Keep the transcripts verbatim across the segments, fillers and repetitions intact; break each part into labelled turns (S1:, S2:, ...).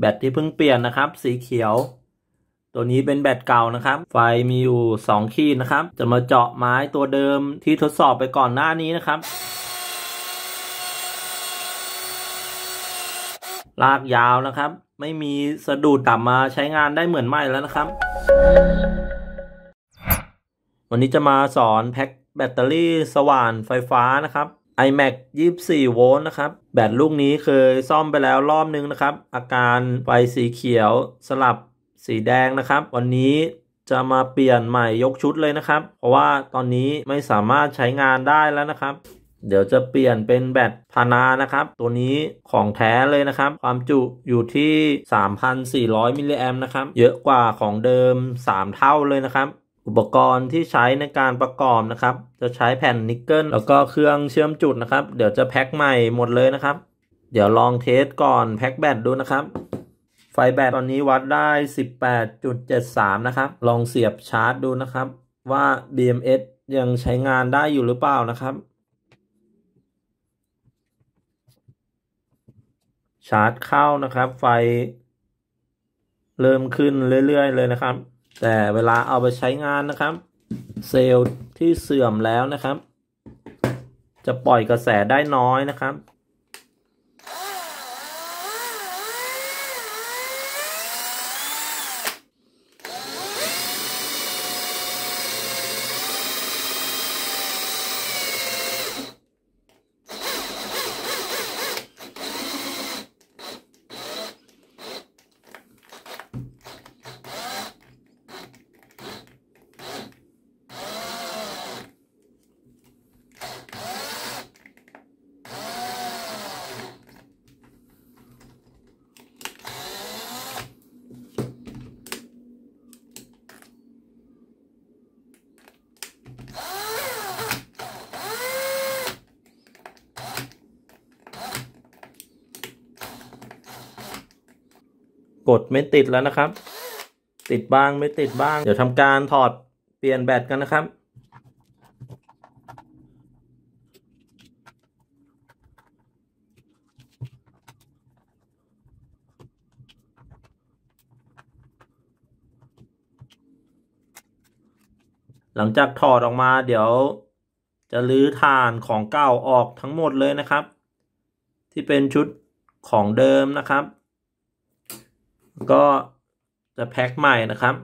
S1: บตที่เพิ่งเปลี่ยนนะครับสีเขียวตัวนี้เป็นแบตเก่านะครับไฟมีอยู่สองขีดนะครับจะมาเจาะไม้ตัวเดิมที่ทดสอบไปก่อนหน้านี้นะครับลากยาวนะครับไม่มีสะดุดกลับมาใช้งานได้เหมือนใหม่แล้วนะครับวันนี้จะมาสอนแพ็คแบตเตอรี่สว่านไฟฟ้านะครับ ไอแม็ก ยี่สิบสี่โวลต์นะครับแบตลูกนี้เคยซ่อมไปแล้วรอบนึงนะครับอาการไฟสีเขียวสลับสีแดงนะครับวันนี้จะมาเปลี่ยนใหม่ยกชุดเลยนะครับเพราะว่าตอนนี้ไม่สามารถใช้งานได้แล้วนะครับเดี๋ยวจะเปลี่ยนเป็นแบตพานานะครับตัวนี้ของแท้เลยนะครับความจุอยู่ที่ สามพันสี่ร้อย มิลลิแอมป์นะครับเยอะกว่าของเดิมสามเท่าเลยนะครับอุปกรณ์ที่ใช้ในการประกอบนะครับจะใช้แผ่นนิกเกิลแล้วก็เครื่องเชื่อมจุดนะครับเดี๋ยวจะแพ็คใหม่หมดเลยนะครับเดี๋ยวลองเทสก่อนแพ็คแบตดูนะครับไฟแบตตอนนี้วัดได้ สิบแปดจุดเจ็ดสาม นะครับลองเสียบชาร์จดูนะครับว่า บี เอ็ม เอส ยังใช้งานได้อยู่หรือเปล่านะครับชาร์จเข้านะครับไฟเริ่มขึ้นเรื่อยๆเลยนะครับแต่เวลาเอาไปใช้งานนะครับเซลล์ที่เสื่อมแล้วนะครับจะปล่อยกระแสได้น้อยนะครับกดไม่ติดแล้วนะครับติดบ้างไม่ติดบ้างเดี๋ยวทำการถอดเปลี่ยนแบตกันนะครับหลังจากถอดออกมาเดี๋ยวจะรื้อถ่านของเก่าออกทั้งหมดเลยนะครับที่เป็นชุดของเดิมนะครับก็จะแพ็คใหม่นะครับ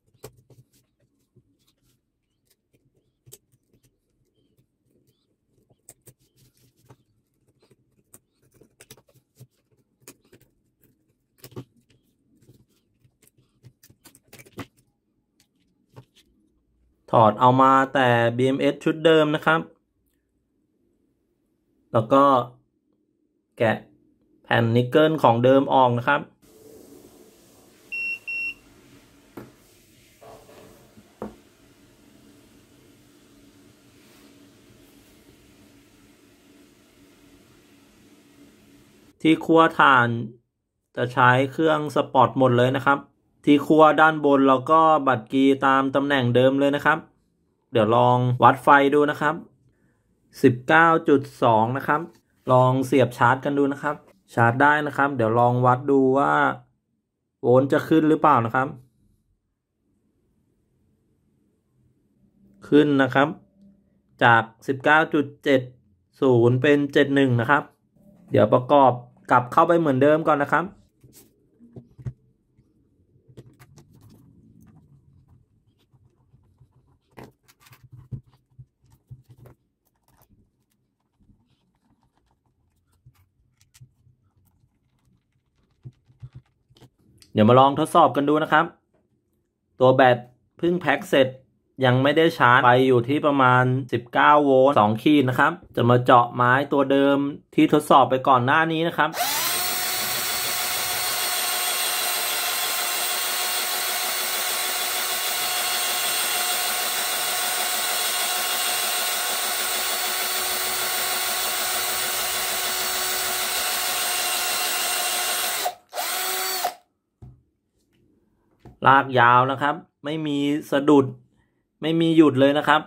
S1: ถอดเอามาแต่ บี เอ็ม เอส ชุดเดิมนะครับแล้วก็แกะแผ่นนิกเกิลของเดิมออกนะครับที่คั่วถ่านจะใช้เครื่องสปอร์ตหมดเลยนะครับที่คั่วด้านบนเราก็บัดกีตามตำแหน่งเดิมเลยนะครับเดี๋ยวลองวัดไฟดูนะครับ สิบเก้าจุดสอง นะครับลองเสียบชาร์จกันดูนะครับชาร์จได้นะครับเดี๋ยวลองวัดดูว่าโวลต์จะขึ้นหรือเปล่านะครับขึ้นนะครับจาก สิบเก้าจุดเจ็ดศูนย์ เป็น เจ็ดสิบเอ็ด นะครับเดี๋ยวประกอบกลับเข้าไปเหมือนเดิมก่อนนะครับเดี๋ยวมาลองทดสอบกันดูนะครับตัวแบตเพิ่งแพ็คเสร็จยังไม่ได้ชาร์จไฟอยู่ที่ประมาณสิบเก้าโวลต์สองขีดนะครับจะมาเจาะไม้ตัวเดิมที่ทดสอบไปก่อนหน้านี้นะครับลากยาวนะครับไม่มีสะดุดไม่มีหยุดเลยนะครับ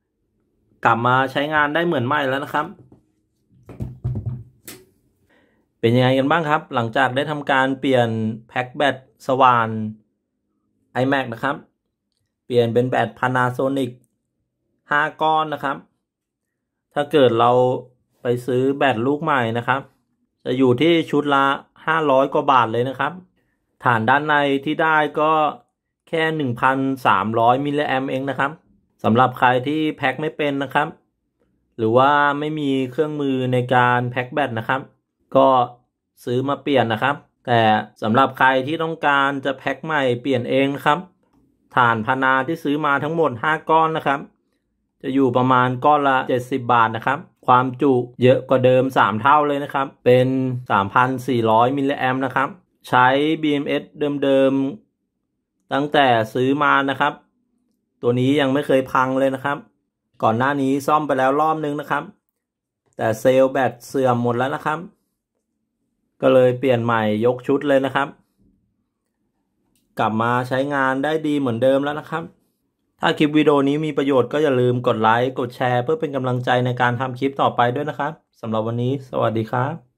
S1: กลับมาใช้งานได้เหมือนใหม่แล้วนะครับเป็นยังไงกันบ้างครับหลังจากได้ทำการเปลี่ยนแพ็คแบตสว่าน iMac นะครับเปลี่ยนเป็นแบต Panasonic ห้าก้อนนะครับถ้าเกิดเราไปซื้อแบตลูกใหม่นะครับจะอยู่ที่ชุดละห้าร้อยกว่าบาทเลยนะครับฐานด้านในที่ได้ก็แค่ หนึ่งพันสามร้อย มิลลิแอมป์เองนะครับสำหรับใครที่แพ็คไม่เป็นนะครับหรือว่าไม่มีเครื่องมือในการแพ็คแบตนะครับก็ซื้อมาเปลี่ยนนะครับแต่สำหรับใครที่ต้องการจะแพ็คใหม่เปลี่ยนเองนะครับฐานพานาที่ซื้อมาทั้งหมดห้าก้อนนะครับจะอยู่ประมาณก้อนละเจ็ดสิบบาทนะครับความจุเยอะกว่าเดิมสามเท่าเลยนะครับเป็น สามพันสี่ร้อย มิลลิแอมป์นะครับใช้ บี เอ็ม เอส เดิมๆตั้งแต่ซื้อมานะครับตัวนี้ยังไม่เคยพังเลยนะครับก่อนหน้านี้ซ่อมไปแล้วรอบนึงนะครับแต่เซลล์แบตเสื่อมหมดแล้วนะครับก็เลยเปลี่ยนใหม่ยกชุดเลยนะครับกลับมาใช้งานได้ดีเหมือนเดิมแล้วนะครับถ้าคลิปวิดีโอนี้มีประโยชน์ก็อย่าลืมกดไลค์กดแชร์เพื่อเป็นกำลังใจในการทำคลิปต่อไปด้วยนะครับสำหรับวันนี้สวัสดีครับ